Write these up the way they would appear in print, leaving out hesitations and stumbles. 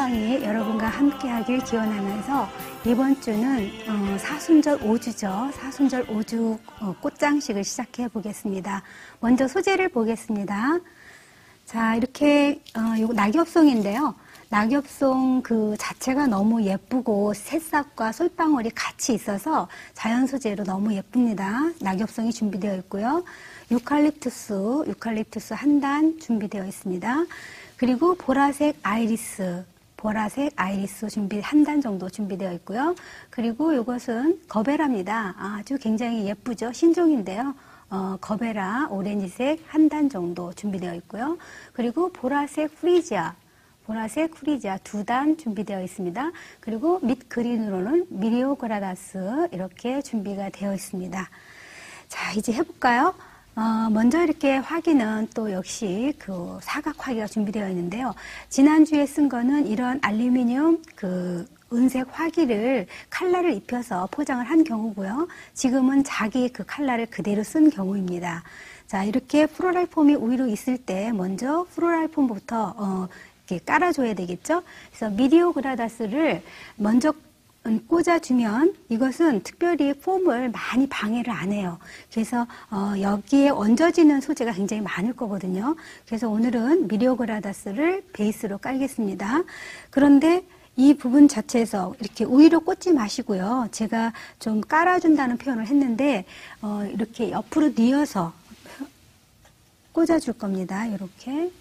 꽃방이 여러분과 함께 하길 기원하면서 이번 주는 사순절 5주죠. 사순절 5주 꽃장식을 시작해 보겠습니다. 먼저 소재를 보겠습니다. 자, 이렇게 이거 낙엽송인데요. 낙엽송 그 자체가 너무 예쁘고 새싹과 솔방울이 같이 있어서 자연 소재로 너무 예쁩니다. 낙엽송이 준비되어 있고요. 유칼립투스 한 단 준비되어 있습니다. 그리고 보라색 아이리스 한 단 정도 준비되어 있고요. 그리고 이것은 거베라입니다. 아주 굉장히 예쁘죠. 신종인데요. 거베라 오렌지색 한 단 정도 준비되어 있고요. 그리고 보라색 프리지아 두 단 준비되어 있습니다. 그리고 밑 그린으로는 미리오그라다스 이렇게 준비가 되어 있습니다. 자, 이제 해볼까요? 먼저 이렇게 화기는 또 역시 그 사각 화기가 준비되어 있는데요. 지난주에 쓴 거는 이런 알루미늄 그 은색 화기를 칼라를 입혀서 포장을 한 경우고요. 지금은 자기 그 칼라를 그대로 쓴 경우입니다. 자, 이렇게 플로랄 폼이 위로 있을 때 먼저 플로랄 폼부터 이렇게 깔아줘야 되겠죠. 그래서 미리오그라다스를 먼저 꽂아주면 이것은 특별히 폼을 많이 방해를 안 해요. 그래서 여기에 얹어지는 소재가 굉장히 많을 거거든요. 그래서 오늘은 미리오그라다스를 베이스로 깔겠습니다. 그런데 이 부분 자체에서 이렇게 우위로 꽂지 마시고요. 제가 좀 깔아준다는 표현을 했는데 이렇게 옆으로 뉘어서 꽂아줄 겁니다. 이렇게.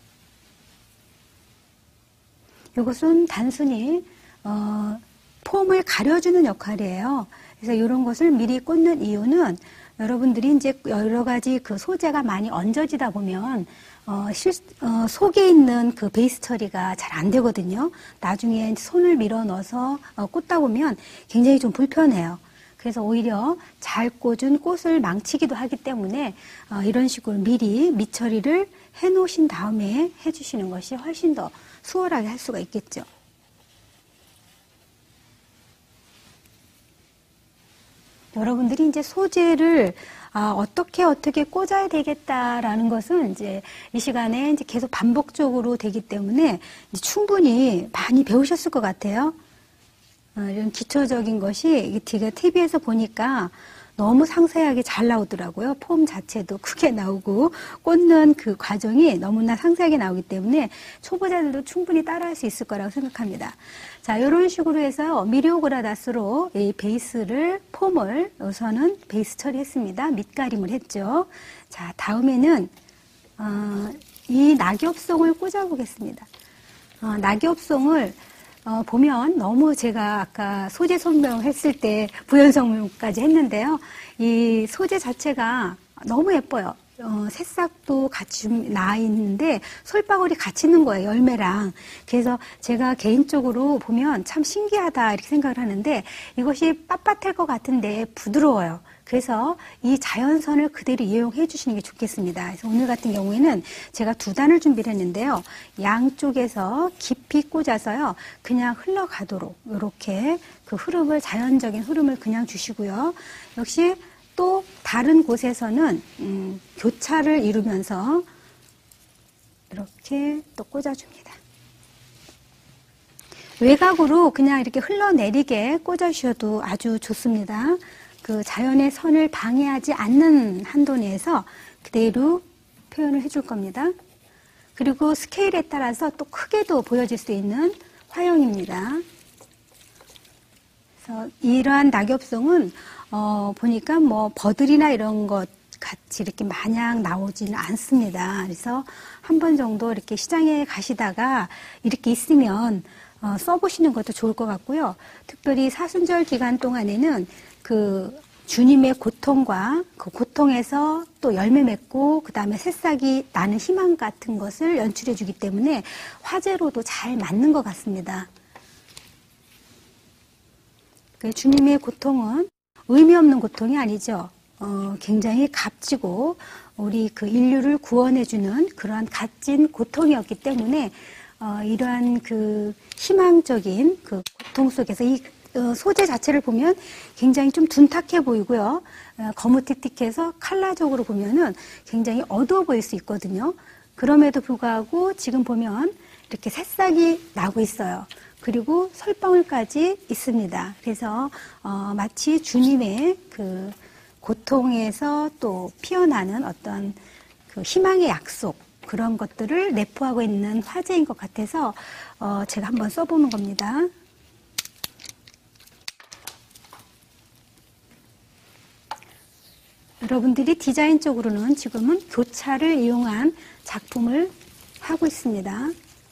이것은 단순히 폼을 가려주는 역할이에요. 그래서 이런 것을 미리 꽂는 이유는 여러분들이 이제 여러 가지 그 소재가 많이 얹어지다 보면 속에 있는 그 베이스 처리가 잘 안 되거든요. 나중에 손을 밀어 넣어서 꽂다 보면 굉장히 좀 불편해요. 그래서 오히려 잘 꽂은 꽃을 망치기도 하기 때문에 이런 식으로 미리 밑처리를 해 놓으신 다음에 해주시는 것이 훨씬 더 수월하게 할 수가 있겠죠. 여러분들이 이제 소재를 어떻게 꽂아야 되겠다라는 것은 이제 이 시간에 이제 계속 반복적으로 되기 때문에 이제 충분히 많이 배우셨을 것 같아요. 이런 기초적인 것이 제가 TV에서 보니까 너무 상세하게 잘 나오더라고요. 폼 자체도 크게 나오고 꽂는 그 과정이 너무나 상세하게 나오기 때문에 초보자들도 충분히 따라할 수 있을 거라고 생각합니다. 자, 이런 식으로 해서 미리오그라다스로 이 베이스를 폼을 우선은 베이스 처리했습니다. 밑가림을 했죠. 자, 다음에는 이 낙엽송을 꽂아보겠습니다. 낙엽송을 보면 너무 제가 아까 소재 설명했을 때 부연 설명까지 했는데요. 이 소재 자체가 너무 예뻐요. 새싹도 같이 좀 나 있는데 솔방울이 같이 있는 거예요. 열매랑. 그래서 제가 개인적으로 보면 참 신기하다 이렇게 생각을 하는데 이것이 빳빳할 것 같은데 부드러워요. 그래서 이 자연선을 그대로 이용해 주시는 게 좋겠습니다. 그래서 오늘 같은 경우에는 제가 두 단을 준비를 했는데요. 양쪽에서 깊이 꽂아서요. 그냥 흘러가도록 이렇게 그 흐름을 자연적인 흐름을 그냥 주시고요. 역시 또 다른 곳에서는 교차를 이루면서 이렇게 또 꽂아줍니다. 외곽으로 그냥 이렇게 흘러내리게 꽂아주셔도 아주 좋습니다. 그 자연의 선을 방해하지 않는 한도 내에서 그대로 표현을 해줄 겁니다. 그리고 스케일에 따라서 또 크게도 보여질 수 있는 화형입니다. 그래서 이러한 낙엽송은 보니까 뭐 버들이나 이런 것 같이 이렇게 마냥 나오지는 않습니다. 그래서 한 번 정도 이렇게 시장에 가시다가 이렇게 있으면 써보시는 것도 좋을 것 같고요. 특별히 사순절 기간 동안에는 그 주님의 고통과 그 고통에서 또 열매 맺고 그 다음에 새싹이 나는 희망 같은 것을 연출해 주기 때문에 화제로도 잘 맞는 것 같습니다. 그 주님의 고통은 의미 없는 고통이 아니죠. 굉장히 값지고 우리 그 인류를 구원해주는 그러한 값진 고통이었기 때문에 이러한 그 희망적인 그 고통 속에서 이 소재 자체를 보면 굉장히 좀 둔탁해 보이고요. 거무틱틱해서 컬러적으로 보면은 굉장히 어두워 보일 수 있거든요. 그럼에도 불구하고 지금 보면 이렇게 새싹이 나고 있어요. 그리고 솔방울까지 있습니다. 그래서 마치 주님의 그 고통에서 또 피어나는 어떤 그 희망의 약속, 그런 것들을 내포하고 있는 화제인 것 같아서 제가 한번 써보는 겁니다. 여러분들이 디자인 쪽으로는 지금은 교차를 이용한 작품을 하고 있습니다.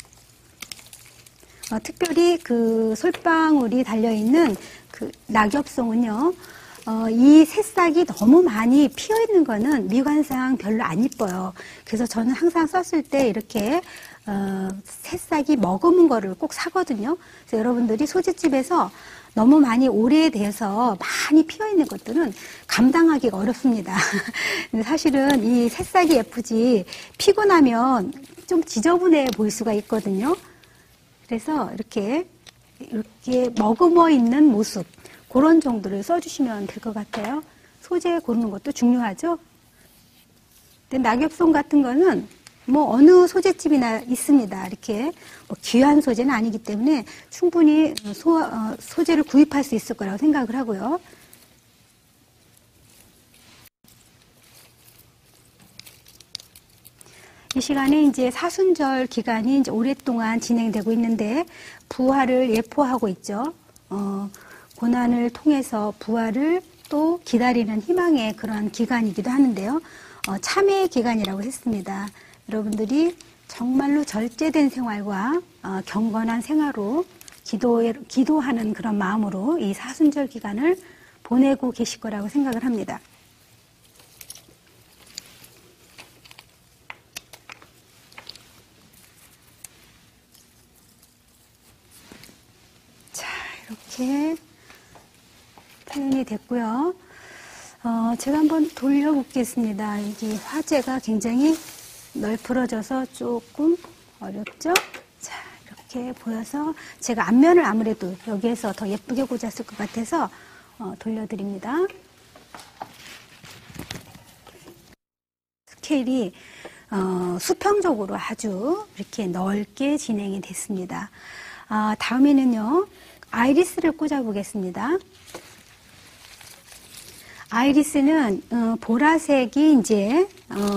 특별히 그 솔방울이 달려있는 그 낙엽송은요, 이 새싹이 너무 많이 피어 있는 거는 미관상 별로 안 이뻐요. 그래서 저는 항상 썼을 때 이렇게 새싹이 머금은 거를 꼭 사거든요. 그래서 여러분들이 소재집에서 너무 많이 오래돼서 많이 피어 있는 것들은 감당하기가 어렵습니다. 근데 사실은 이 새싹이 예쁘지 피고 나면 좀 지저분해 보일 수가 있거든요. 그래서 이렇게 머금어 있는 모습, 그런 정도를 써주시면 될 것 같아요. 소재 고르는 것도 중요하죠. 근데 낙엽송 같은 거는 뭐 어느 소재집이나 있습니다. 이렇게 뭐 귀한 소재는 아니기 때문에 충분히 소재를 구입할 수 있을 거라고 생각을 하고요. 이 시간에 이제 사순절 기간이 이제 오랫동안 진행되고 있는데 부활을 예포하고 있죠. 고난을 통해서 부활을 또 기다리는 희망의 그런 기간이기도 하는데요. 참회의 기간이라고 했습니다. 여러분들이 정말로 절제된 생활과 경건한 생활로 기도하는 그런 마음으로 이 사순절 기간을 보내고 계실 거라고 생각을 합니다. 자, 이렇게 표현이 됐고요. 제가 한번 돌려보겠습니다. 이게 화제가 굉장히 널브러져서 조금 어렵죠? 자, 이렇게 보여서 제가 앞면을 아무래도 여기에서 더 예쁘게 꽂았을 것 같아서 돌려드립니다. 스케일이 수평적으로 아주 이렇게 넓게 진행이 됐습니다. 다음에는요, 아이리스를 꽂아보겠습니다. 아이리스는 보라색이 이제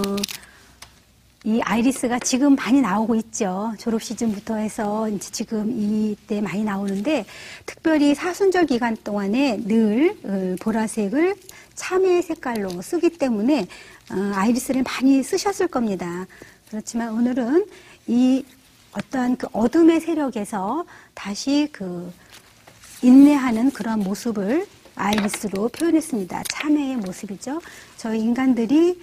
이 아이리스가 지금 많이 나오고 있죠. 졸업 시즌부터 해서 이제 지금 이때 많이 나오는데, 특별히 사순절 기간 동안에 늘 보라색을 참외 색깔로 쓰기 때문에 아이리스를 많이 쓰셨을 겁니다. 그렇지만 오늘은 이 어떠한 그 어둠의 세력에서 다시 그 인내하는 그런 모습을 아이리스로 표현했습니다. 참회의 모습이죠. 저희 인간들이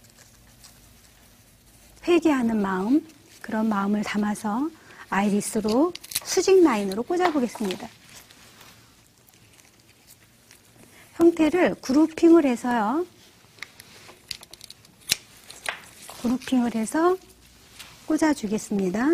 회개하는 마음, 그런 마음을 담아서 아이리스로 수직 라인으로 꽂아보겠습니다. 형태를 그루핑을 해서요. 그루핑을 해서 꽂아주겠습니다.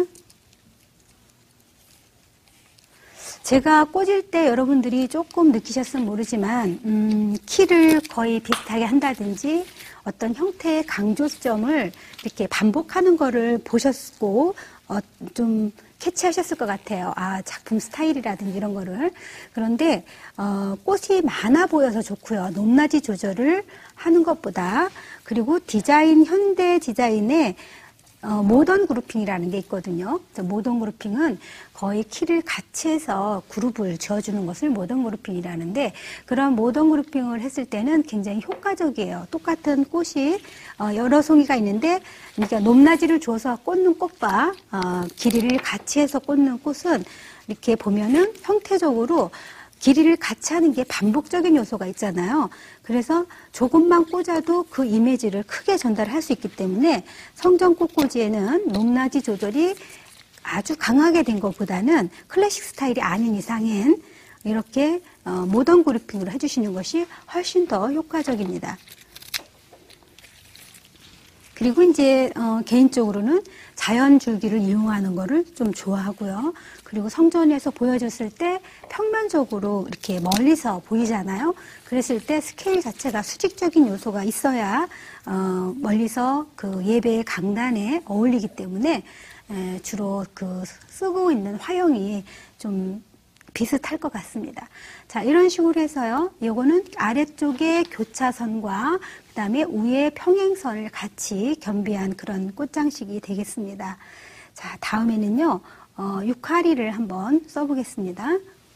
제가 꽂을 때 여러분들이 조금 느끼셨으면 모르지만 키를 거의 비슷하게 한다든지 어떤 형태의 강조점을 이렇게 반복하는 거를 보셨고 좀 캐치하셨을 것 같아요. 작품 스타일이라든지 이런 거를. 그런데 꽃이 많아 보여서 좋고요. 높낮이 조절을 하는 것보다, 그리고 현대 디자인의 모던 그루핑이라는 게 있거든요. 모던 그루핑은 거의 키를 같이 해서 그룹을 지어주는 것을 모던 그루핑이라는데, 그런 모던 그루핑을 했을 때는 굉장히 효과적이에요. 똑같은 꽃이 여러 송이가 있는데, 그러니까 높낮이를 줘서 꽂는 꽃과 길이를 같이 해서 꽂는 꽃은 이렇게 보면은 형태적으로 길이를 같이 하는 게 반복적인 요소가 있잖아요. 그래서 조금만 꽂아도 그 이미지를 크게 전달할 수 있기 때문에 성전 꽃꽂이에는 높낮이 조절이 아주 강하게 된 것보다는 클래식 스타일이 아닌 이상엔 이렇게 모던 그루핑으로 해주시는 것이 훨씬 더 효과적입니다. 그리고 이제 개인적으로는 자연 줄기를 이용하는 거를 좀 좋아하고요. 그리고 성전에서 보여줬을 때 평면적으로 이렇게 멀리서 보이잖아요. 그랬을 때 스케일 자체가 수직적인 요소가 있어야 멀리서 그 예배의 강단에 어울리기 때문에 주로 그 쓰고 있는 화형이 좀 비슷할 것 같습니다. 자, 이런 식으로 해서요. 요거는 아래쪽에 교차선과 그 다음에 위에 평행선을 같이 겸비한 그런 꽃장식이 되겠습니다. 자, 다음에는요. 유카리를 한번 써보겠습니다.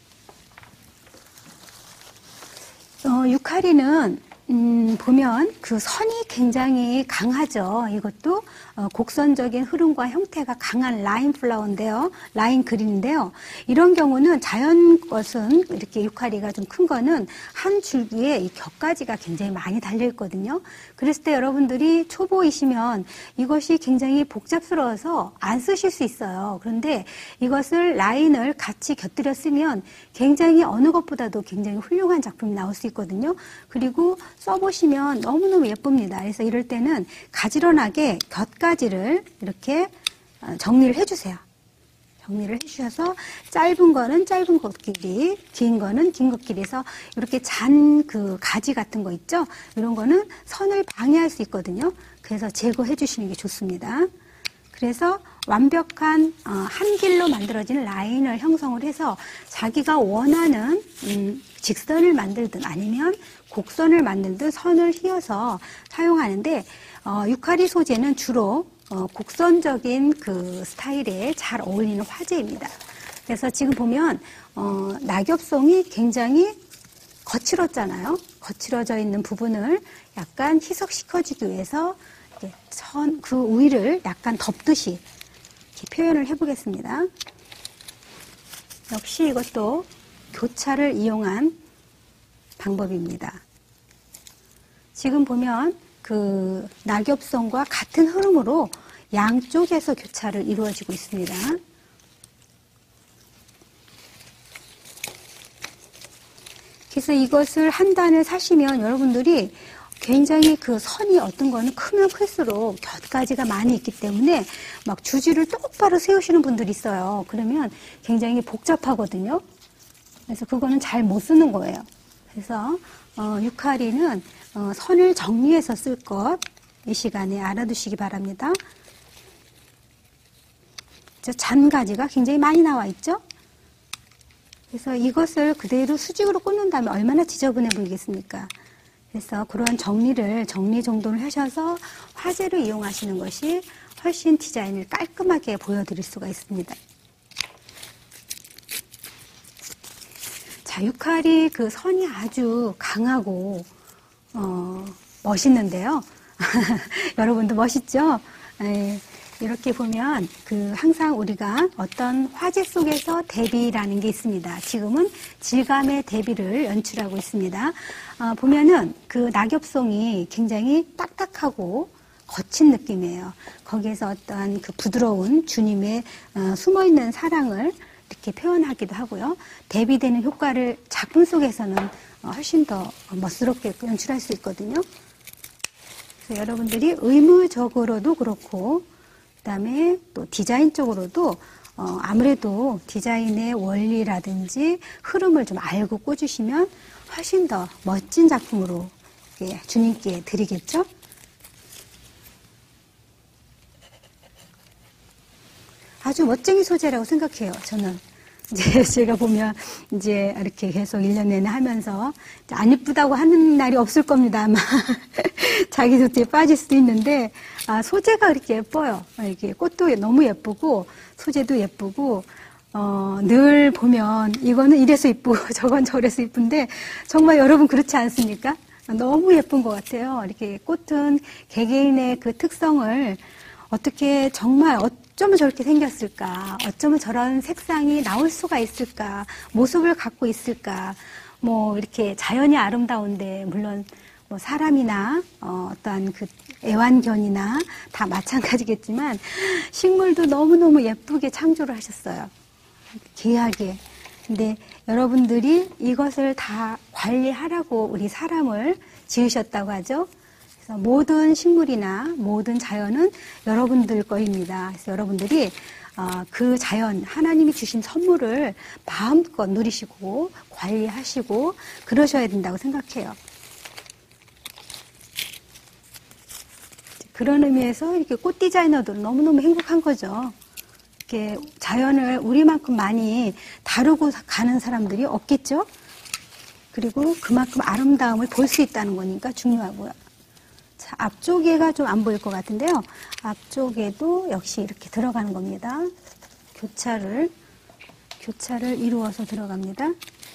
유카리는 보면 그 선이 굉장히 강하죠. 이것도 곡선적인 흐름과 형태가 강한 라인 플라워인데요. 라인 그린인데요. 이런 경우는 자연 것은 이렇게 유카리가 좀 큰 거는 한 줄기에 이 격가지가 굉장히 많이 달려 있거든요. 그랬을 때 여러분들이 초보이시면 이것이 굉장히 복잡스러워서 안 쓰실 수 있어요. 그런데 이것을 라인을 같이 곁들여 쓰면 굉장히 어느 것보다도 굉장히 훌륭한 작품이 나올 수 있거든요. 그리고 써보시면 너무너무 예쁩니다. 그래서 이럴 때는 가지런하게 곁가지를 이렇게 정리를 해주세요. 정리를 해주셔서 짧은 거는 짧은 것끼리, 긴 거는 긴 것끼리서 이렇게 잔 그 가지 같은 거 있죠? 이런 거는 선을 방해할 수 있거든요. 그래서 제거해 주시는 게 좋습니다. 그래서 완벽한 한 길로 만들어진 라인을 형성을 해서 자기가 원하는 직선을 만들든 아니면 곡선을 만들든 선을 휘어서 사용하는데 유카리 소재는 주로 곡선적인 그 스타일에 잘 어울리는 화재입니다. 그래서 지금 보면 낙엽송이 굉장히 거칠었잖아요. 거칠어져 있는 부분을 약간 희석시켜주기 위해서 그 위를 약간 덮듯이 이렇게 표현을 해보겠습니다. 역시 이것도 교차를 이용한 방법입니다. 지금 보면 그 낙엽송과 같은 흐름으로 양쪽에서 교차를 이루어지고 있습니다. 그래서 이것을 한 단을 사시면 여러분들이 굉장히 그 선이 어떤 거는 크면 클수록 곁가지가 많이 있기 때문에 막 주지를 똑바로 세우시는 분들이 있어요. 그러면 굉장히 복잡하거든요. 그래서 그거는 잘 못 쓰는 거예요. 그래서 유카리는 선을 정리해서 쓸 것 이 시간에 알아두시기 바랍니다. 잔가지가 굉장히 많이 나와 있죠. 그래서 이것을 그대로 수직으로 꽂는다면 얼마나 지저분해 보이겠습니까? 그래서 그러한 정리 정돈을 하셔서 화재를 이용하시는 것이 훨씬 디자인을 깔끔하게 보여드릴 수가 있습니다. 자, 유카리 그 선이 아주 강하고 멋있는데요. 여러분도 멋있죠? 이렇게 보면 항상 우리가 어떤 화제 속에서 대비라는 게 있습니다. 지금은 질감의 대비를 연출하고 있습니다. 보면은 그 낙엽송이 굉장히 딱딱하고 거친 느낌이에요. 거기에서 어떤 그 부드러운 주님의 숨어있는 사랑을 이렇게 표현하기도 하고요. 대비되는 효과를 작품 속에서는 훨씬 더 멋스럽게 연출할 수 있거든요. 그래서 여러분들이 의무적으로도 그렇고 그다음에 또 디자인적으로도 아무래도 디자인의 원리라든지 흐름을 좀 알고 꽂으시면 훨씬 더 멋진 작품으로 주님께 드리겠죠. 아주 멋쟁이 소재라고 생각해요. 저는 이제 제가 보면 이제 이렇게 계속 1년 내내 하면서 안 이쁘다고 하는 날이 없을 겁니다. 아마 자기 소재에 빠질 수도 있는데 소재가 그렇게 예뻐요. 이렇게 꽃도 너무 예쁘고 소재도 예쁘고 늘 보면 이거는 이래서 이쁘고 저건 저래서 이쁜데 정말 여러분 그렇지 않습니까? 너무 예쁜 것 같아요. 이렇게 꽃은 개개인의 그 특성을 어떻게 정말 어쩌면 저렇게 생겼을까? 어쩌면 저런 색상이 나올 수가 있을까? 모습을 갖고 있을까? 뭐 이렇게 자연이 아름다운데 물론 뭐 사람이나 어떠한 그 애완견이나 다 마찬가지겠지만 식물도 너무너무 예쁘게 창조를 하셨어요. 귀하게. 근데 여러분들이 이것을 다 관리하라고 우리 사람을 지으셨다고 하죠. 그래서 모든 식물이나 모든 자연은 여러분들 거입니다. 그래서 여러분들이 그 자연, 하나님이 주신 선물을 마음껏 누리시고 관리하시고 그러셔야 된다고 생각해요. 그런 의미에서 이렇게 꽃 디자이너들은 너무너무 행복한 거죠. 이렇게 자연을 우리만큼 많이 다루고 가는 사람들이 없겠죠? 그리고 그만큼 아름다움을 볼 수 있다는 거니까 중요하고요. 자, 앞쪽에가 좀 안 보일 것 같은데요. 앞쪽에도 역시 이렇게 들어가는 겁니다. 교차를 이루어서 들어갑니다.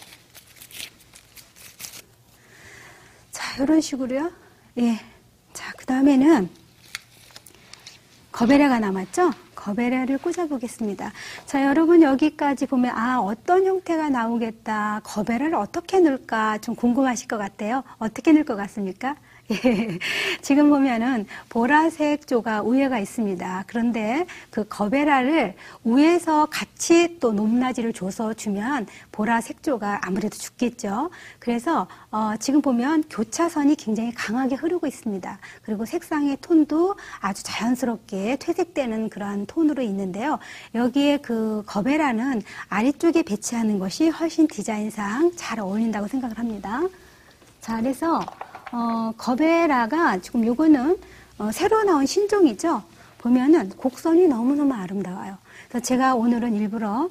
자, 이런 식으로요. 예. 자, 그 다음에는 거베라가 남았죠? 거베라를 꽂아보겠습니다. 자, 여러분 여기까지 보면 어떤 형태가 나오겠다. 거베라를 어떻게 넣을까 좀 궁금하실 것 같아요. 어떻게 넣을 것 같습니까? 예, 지금 보면은 보라색 조가 위에가 있습니다. 그런데 그 거베라를 위에서 같이 또 높낮이를 줘서 주면 보라색 조가 아무래도 죽겠죠. 그래서 지금 보면 교차선이 굉장히 강하게 흐르고 있습니다. 그리고 색상의 톤도 아주 자연스럽게 퇴색되는 그러한 톤으로 있는데요. 여기에 그 거베라는 아래쪽에 배치하는 것이 훨씬 디자인상 잘 어울린다고 생각을 합니다. 자, 그래서 거베라가 지금 요거는 새로 나온 신종이죠. 보면은 곡선이 너무너무 아름다워요. 그래서 제가 오늘은 일부러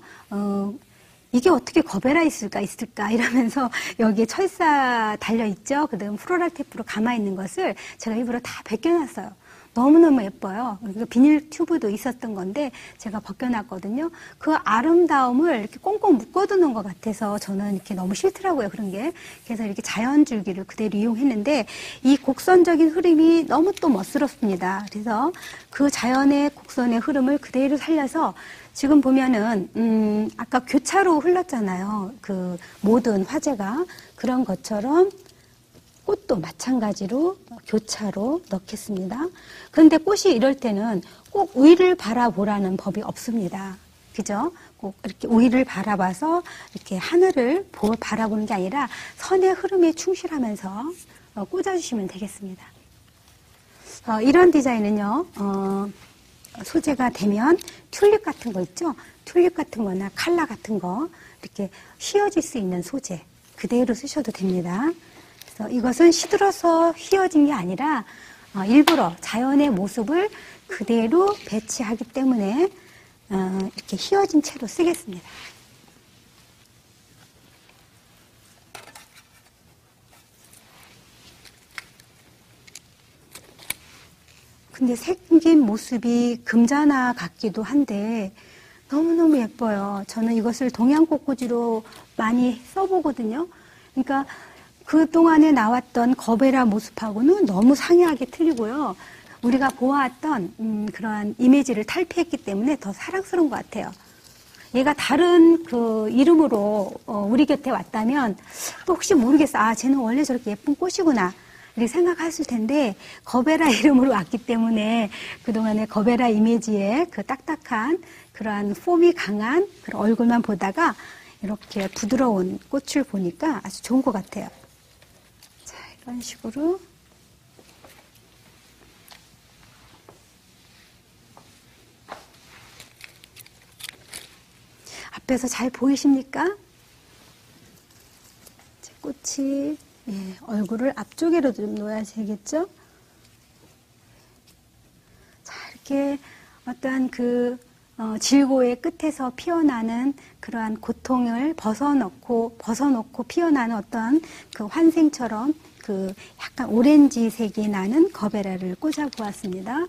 이게 어떻게 거베라 있을까 이러면서 여기에 철사 달려있죠. 그 다음 플로랄 테이프로 감아있는 것을 제가 일부러 다 벗겨놨어요. 너무너무 예뻐요. 비닐 튜브도 있었던 건데 제가 벗겨놨거든요. 그 아름다움을 이렇게 꽁꽁 묶어두는 것 같아서 저는 이렇게 너무 싫더라고요. 그런 게. 그래서 이렇게 자연줄기를 그대로 이용했는데 이 곡선적인 흐름이 너무 또 멋스럽습니다. 그래서 그 자연의 곡선의 흐름을 그대로 살려서 지금 보면은 아까 교차로 흘렀잖아요. 그 모든 화재가. 그런 것처럼 꽃도 마찬가지로 교차로 넣겠습니다. 그런데 꽃이 이럴 때는 꼭 위를 바라보라는 법이 없습니다. 그죠? 꼭 이렇게 위를 바라봐서 이렇게 하늘을 바라보는 게 아니라 선의 흐름에 충실하면서 꽂아주시면 되겠습니다. 이런 디자인은요, 소재가 되면 튤립 같은 거 있죠? 튤립 같은 거나 칼라 같은 거 이렇게 휘어질 수 있는 소재 그대로 쓰셔도 됩니다. 이것은 시들어서 휘어진 게 아니라 일부러 자연의 모습을 그대로 배치하기 때문에 이렇게 휘어진 채로 쓰겠습니다. 근데 생긴 모습이 금자나 같기도 한데 너무너무 예뻐요. 저는 이것을 동양꽃꽂이로 많이 써보거든요. 그러니까 그동안에 나왔던 거베라 모습하고는 너무 상이하게 틀리고요. 우리가 보아왔던 그러한 이미지를 탈피했기 때문에 더 사랑스러운 것 같아요. 얘가 다른 그 이름으로 우리 곁에 왔다면 또 혹시 모르겠어. 쟤는 원래 저렇게 예쁜 꽃이구나. 이렇게 생각하실 텐데 거베라 이름으로 왔기 때문에 그동안의 거베라 이미지의 그 딱딱한 그러한 폼이 강한 그런 얼굴만 보다가 이렇게 부드러운 꽃을 보니까 아주 좋은 것 같아요. 이런 식으로 앞에서 잘 보이십니까? 꽃이 얼굴을 앞쪽으로 좀 놓아야 되겠죠? 자, 이렇게 어떠한 그 질고의 끝에서 피어나는 그러한 고통을 벗어놓고 피어나는 어떤 그 환생처럼 그 약간 오렌지색이 나는 거베라를 꽂아 보았습니다.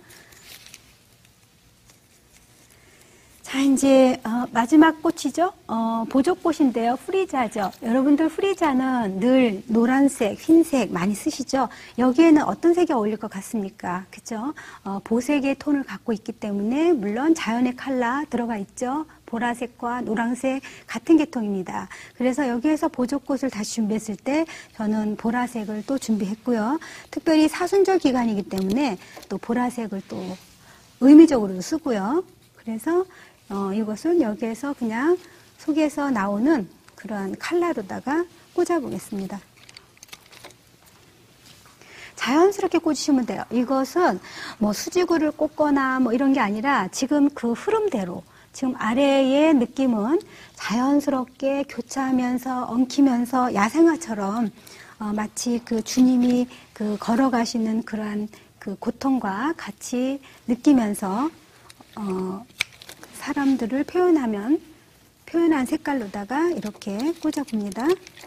자, 이제 마지막 꽃이죠. 보조꽃인데요. 프리자죠. 여러분들 프리자는 늘 노란색, 흰색 많이 쓰시죠. 여기에는 어떤 색이 어울릴 것 같습니까? 그죠? 보색의 톤을 갖고 있기 때문에 물론 자연의 컬러 들어가 있죠. 보라색과 노란색 같은 계통입니다. 그래서 여기에서 보조꽃을 다시 준비했을 때 저는 보라색을 또 준비했고요. 특별히 사순절 기간이기 때문에 또 보라색을 또 의미적으로 쓰고요. 그래서 이것은 여기에서 그냥 속에서 나오는 그러한 컬러로다가 꽂아보겠습니다. 자연스럽게 꽂으시면 돼요. 이것은 뭐 수지구를 꽂거나 뭐 이런 게 아니라 지금 그 흐름대로 지금 아래의 느낌은 자연스럽게 교차하면서 엉키면서 야생화처럼 마치 그 주님이 그 걸어가시는 그러한 그 고통과 같이 느끼면서 사람들을 표현한 색깔로다가 이렇게 꽂아봅니다.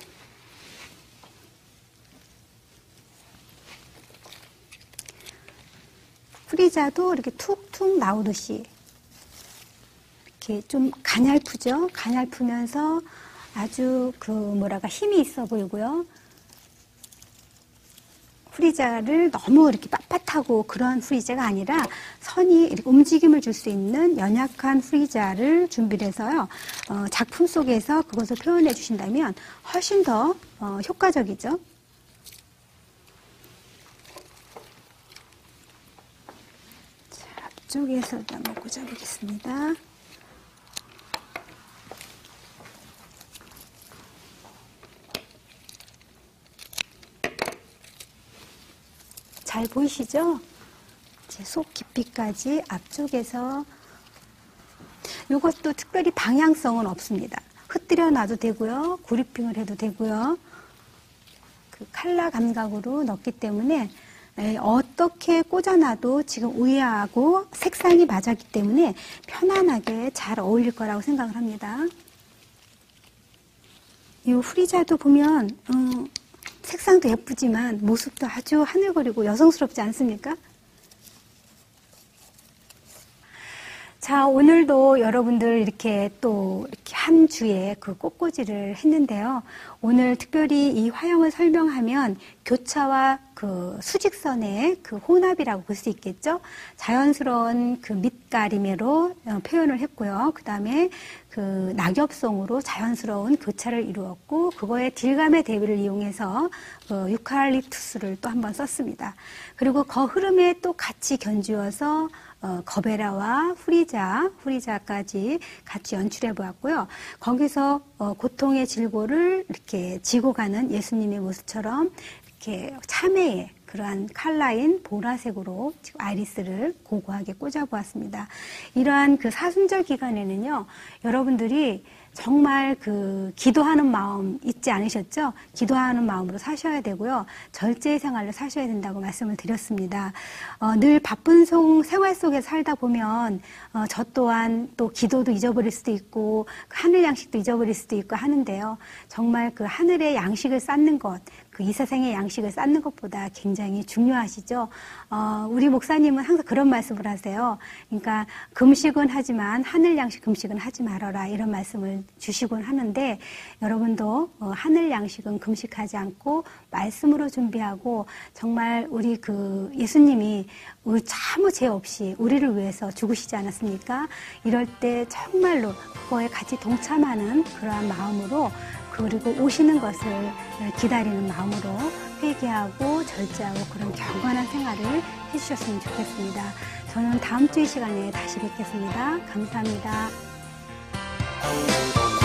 프리자도 이렇게 툭툭 나오듯이 이렇게 좀 가냘프죠? 가냘프면서 아주 힘이 있어 보이고요. 프리자를 너무 이렇게 빳빳하고 그런 프리자가 아니라 선이 이렇게 움직임을 줄 수 있는 연약한 프리자를 준비를 해서요. 작품 속에서 그것을 표현해 주신다면 훨씬 더 효과적이죠. 자, 앞쪽에서도 한번 꽂아보겠습니다. 잘 보이시죠? 이제 속 깊이까지 앞쪽에서 이것도 특별히 방향성은 없습니다. 흩뜨려 놔도 되고요. 그리핑을 해도 되고요. 그 컬러 감각으로 넣기 때문에 어떻게 꽂아놔도 지금 우회하고 색상이 맞았기 때문에 편안하게 잘 어울릴 거라고 생각을 합니다. 이 프리자도 보면 색상도 예쁘지만 모습도 아주 하늘거리고 여성스럽지 않습니까? 자, 오늘도 여러분들 이렇게 한 주에 그 꽃꽂이를 했는데요. 오늘 특별히 이 화형을 설명하면 교차와 그 수직선의 그 혼합이라고 볼 수 있겠죠. 자연스러운 그 밑가림으로 표현을 했고요. 그 다음에 그 낙엽송으로 자연스러운 교차를 이루었고, 그거에 딜감의 대비를 이용해서 유칼립투스를 또 한번 썼습니다. 그리고 그 흐름에 또 같이 견주어서 거베라와 후리자까지 같이 연출해 보았고요. 거기서 고통의 질고를 이렇게 지고 가는 예수님의 모습처럼 이렇게 참회의 그러한 컬러인 보라색으로 지금 아이리스를 고고하게 꽂아 보았습니다. 이러한 그 사순절 기간에는요, 여러분들이 정말 그 기도하는 마음 잊지 않으셨죠? 기도하는 마음으로 사셔야 되고요. 절제 생활을 사셔야 된다고 말씀을 드렸습니다. 늘 바쁜 생활 속에 살다 보면 저 또한 또 기도도 잊어버릴 수도 있고 하늘 양식도 잊어버릴 수도 있고 하는데요. 정말 그 하늘의 양식을 쌓는 것, 그 이 세상의 양식을 쌓는 것보다 굉장히 중요하시죠. 우리 목사님은 항상 그런 말씀을 하세요. 그러니까 금식은 하지만 하늘 양식 금식은 하지 말아라, 이런 말씀을 주시곤 하는데, 여러분도 하늘 양식은 금식하지 않고 말씀으로 준비하고, 정말 우리 그 예수님이 아무 죄 없이 우리를 위해서 죽으시지 않았습니까? 이럴 때 정말로 그거에 같이 동참하는 그러한 마음으로, 그리고 오시는 것을 기다리는 마음으로 회개하고 절제하고 그런 경건한 생활을 해주셨으면 좋겠습니다. 저는 다음 주이 시간에 다시 뵙겠습니다. 감사합니다.